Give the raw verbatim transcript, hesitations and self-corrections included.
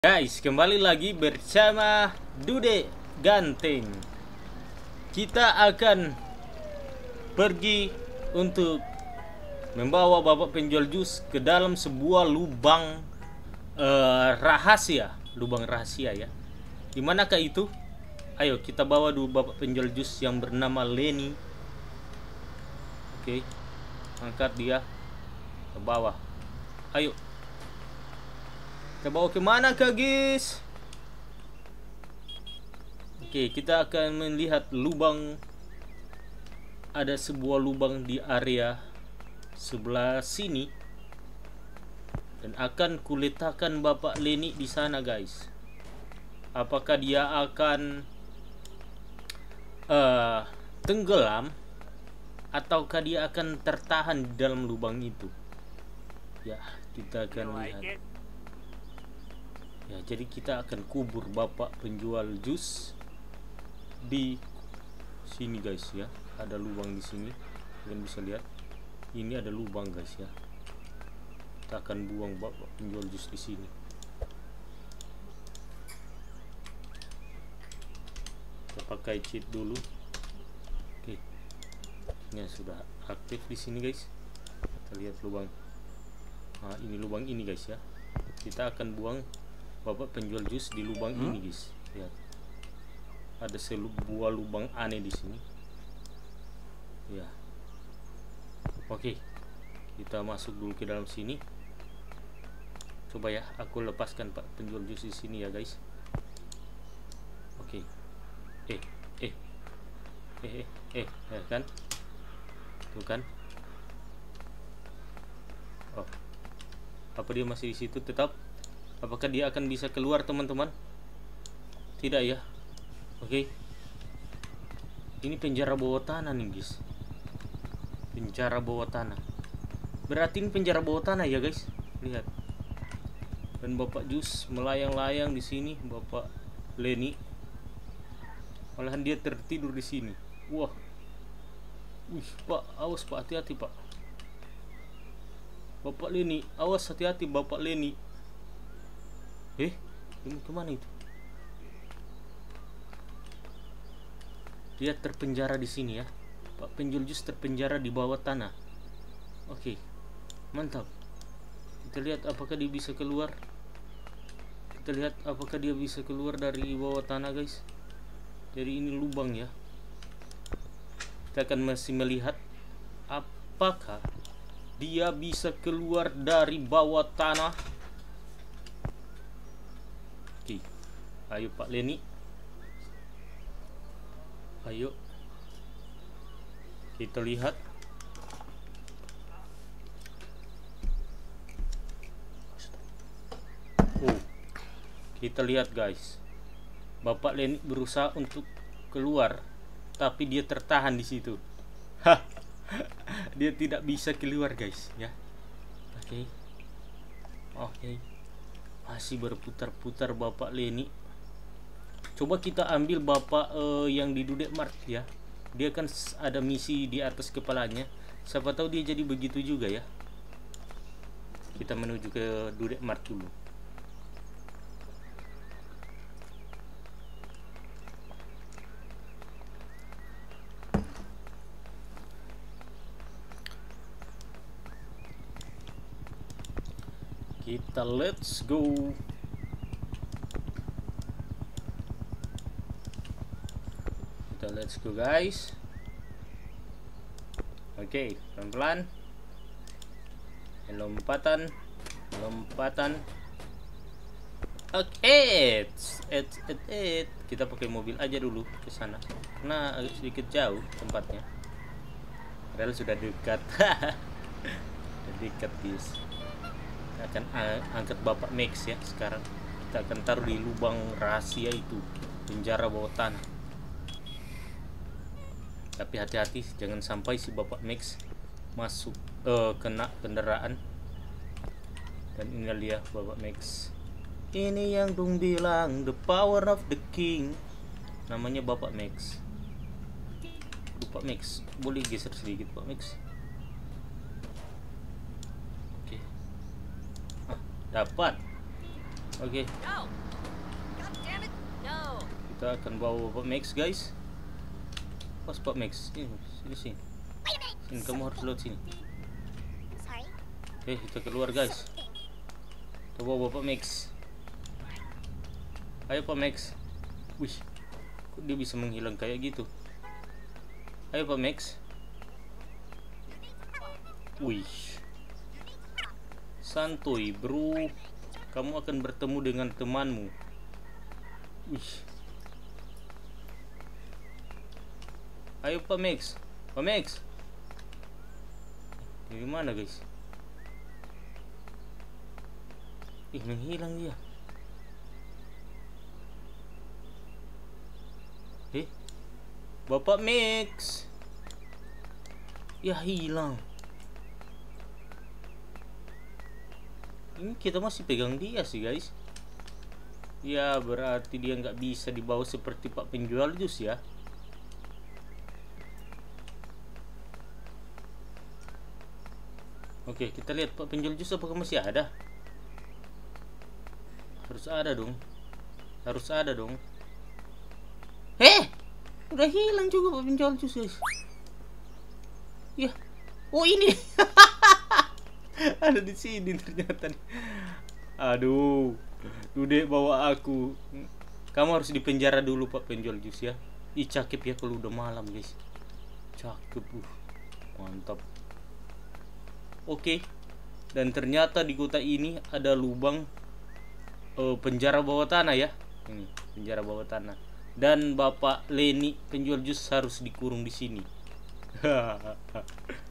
Guys, kembali lagi bersama Dude Ganteng. Kita akan pergi untuk membawa bapak penjual jus ke dalam sebuah lubang uh, rahasia, lubang rahasia ya. Dimanakah itu? Ayo kita bawa dulu bapak penjual jus yang bernama Lenny. Oke, angkat dia ke bawah. Ayo. Kita bawa kemana kah guys? Oke, kita akan melihat lubang. Ada sebuah lubang di area sebelah sini, dan akan kuletakkan bapak Lenny di sana guys. Apakah dia akan uh, tenggelam ataukah dia akan tertahan di dalam lubang itu? Ya, kita akan lihat. Ya, jadi kita akan kubur bapak penjual jus di sini guys ya. Ada lubang di sini, kalian bisa lihat. Ini ada lubang guys ya. Kita akan buang bapak penjual jus di sini. Kita pakai cheat dulu. Oke, ini sudah aktif di sini guys. Kita lihat lubang. Nah, ini lubang ini guys ya. Kita akan buang bapak penjual jus di lubang hmm? ini guys. Lihat, ada sebuah lubang aneh di sini ya. Oke, kita masuk dulu ke dalam sini. Coba ya, aku lepaskan pak penjual jus di sini ya guys. Oke, eh eh eh eh eh eh kan tuh kan. Oh, apa dia masih di situ tetap? Apakah dia akan bisa keluar teman-teman? Tidak ya. Oke. Ini penjara bawah tanah nih guys. Penjara bawah tanah. Berarti ini penjara bawah tanah ya guys. Lihat. Dan bapak jus melayang-layang di sini, bapak Lenny. Malahan dia tertidur di sini. Wah. Wih, pak, awas pak, hati-hati pak. Bapak Lenny, awas hati-hati bapak Lenny. Eh, ini kemana itu? Dia terpenjara di sini ya. Pak penjual jus terpenjara di bawah tanah. Oke, mantap. Kita lihat apakah dia bisa keluar. Kita lihat apakah dia bisa keluar dari bawah tanah guys. Jadi ini lubang ya. Kita akan masih melihat apakah dia bisa keluar dari bawah tanah. Ayo Pak Lenny. Ayo. Kita lihat. Oh. Kita lihat guys. Bapak Lenny berusaha untuk keluar, tapi dia tertahan di situ. Hah. Dia tidak bisa keluar guys ya. Oke. Okay. Oke. Okay. Masih berputar-putar bapak Lenny. Coba kita ambil bapak uh, yang di Dude Mart ya. Dia kan ada misi di atas kepalanya. Siapa tahu dia jadi begitu juga ya. Kita menuju ke Dude Mart dulu. Kita let's go. Let's go guys. Oke, okay, pelan-pelan. Lompatan, lompatan. Oke, okay. it, it, it. Kita pakai mobil aja dulu ke sana, karena agak sedikit jauh tempatnya. Padahal sudah dekat. Sudah dekat guys. Kita akan angkat bapak Max ya sekarang. Kita akan taruh di lubang rahasia itu, penjara bawah tanah. Tapi hati-hati jangan sampai si bapak Max masuk uh, kena kendaraan. Dan ini dia bapak Max. Ini yang dong bilang the power of the king. Namanya bapak Max. Bapak Max, boleh geser sedikit Pak Max? Oke. Okay. Ah, dapat. Oke. Kita akan bawa Bapak Max, guys. Pas Pak Max, ini sini sini. Sini kamu harus lewat sini. Oke, kita keluar, guys. Kita bawa Bapak Max. Ayo Pak Max. Wih, kok dia bisa menghilang kayak gitu? Ayo Pak Max. Wih, santuy bro. Kamu akan bertemu dengan temanmu. Wih. Ayo Pak Max. Pak Max. Di mana guys? Ih, menghilang dia. Eh, Bapak Max. Ya hilang. Ini kita masih pegang dia sih guys. Ya berarti dia nggak bisa dibawa seperti Pak penjual jus ya. Oke, kita lihat Pak penjual jus apakah masih ada. Harus ada dong. Harus ada dong. Eh, udah hilang juga Pak penjual jus guys. Ya, oh ini. Ada di sini ternyata. Aduh, Dude bawa aku. Kamu harus dipenjara dulu Pak penjual jus ya. Ih cakep ya kalau udah malam guys. Cakep, uh, mantap. Oke, dan ternyata di kota ini ada lubang uh, penjara bawah tanah ya. Ini penjara bawah tanah. Dan Bapak Lenny penjual jus harus dikurung di sini.